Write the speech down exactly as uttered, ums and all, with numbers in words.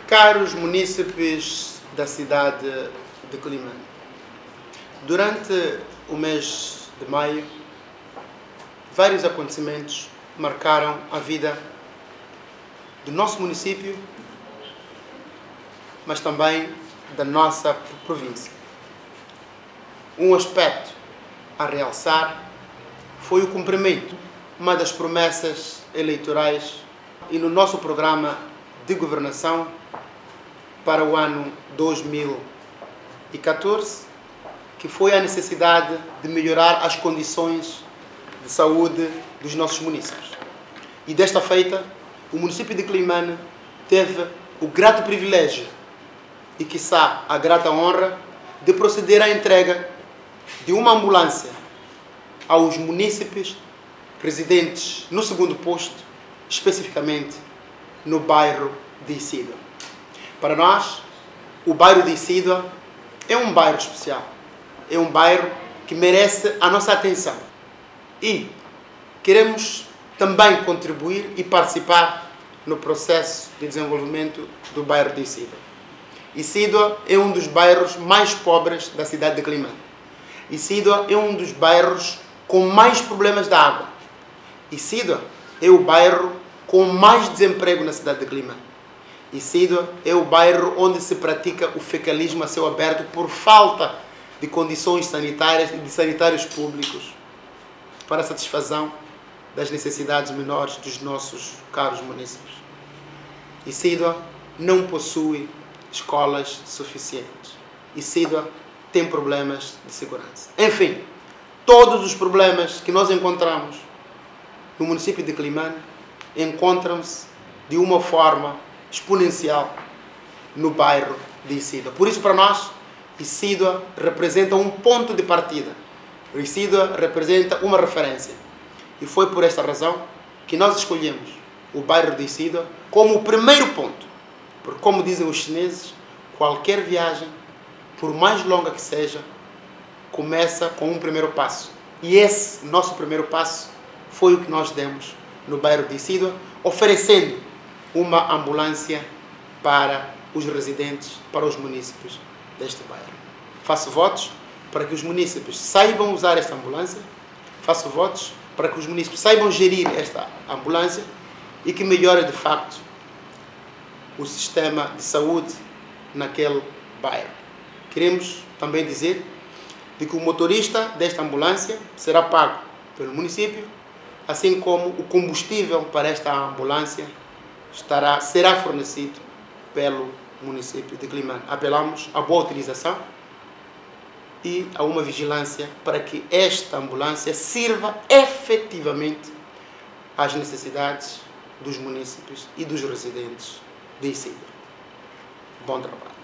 Caros munícipes da cidade de Quelimane, durante o mês de maio, vários acontecimentos marcaram a vida do nosso município, mas também da nossa província. Um aspecto a realçar foi o cumprimento de uma das promessas eleitorais e no nosso programa de governação para o ano dois mil e catorze, que foi a necessidade de melhorar as condições de saúde dos nossos municípios. E desta feita, o município de Quelimane teve o grato privilégio e, quiçá, a grata honra de proceder à entrega de uma ambulância aos munícipes residentes no segundo posto, especificamente no bairro de Isídua. Para nós, o bairro de Isídua é um bairro especial, é um bairro que merece a nossa atenção e queremos também contribuir e participar no processo de desenvolvimento do bairro de Isídua. Isídua é um dos bairros mais pobres da cidade de Quelimane. Isídua é um dos bairros com mais problemas de água. Isídua é o bairro com mais desemprego na cidade de Quelimane. Isídua é o bairro onde se pratica o fecalismo a céu aberto por falta de condições sanitárias e de sanitários públicos para a satisfação das necessidades menores dos nossos caros munícipes. Isídua não possui escolas suficientes. Isídua tem problemas de segurança. Enfim, todos os problemas que nós encontramos no município de Quelimane encontram-se de uma forma exponencial no bairro de Isídua. Por isso, para nós, Isídua representa um ponto de partida. Isídua representa uma referência. E foi por esta razão que nós escolhemos o bairro de Isídua como o primeiro ponto. Porque, como dizem os chineses, qualquer viagem, por mais longa que seja, começa com um primeiro passo. E esse nosso primeiro passo foi o que nós demos no bairro de Isídua, oferecendo uma ambulância para os residentes, para os munícipes deste bairro. Faço votos para que os munícipes saibam usar esta ambulância, faço votos para que os munícipes saibam gerir esta ambulância e que melhore de facto o sistema de saúde naquele bairro. Queremos também dizer de que o motorista desta ambulância será pago pelo município, assim como o combustível para esta ambulância estará, será fornecido pelo município de Quelimane. Apelamos à boa utilização e a uma vigilância para que esta ambulância sirva efetivamente às necessidades dos munícipes e dos residentes de Isídua. Bom trabalho.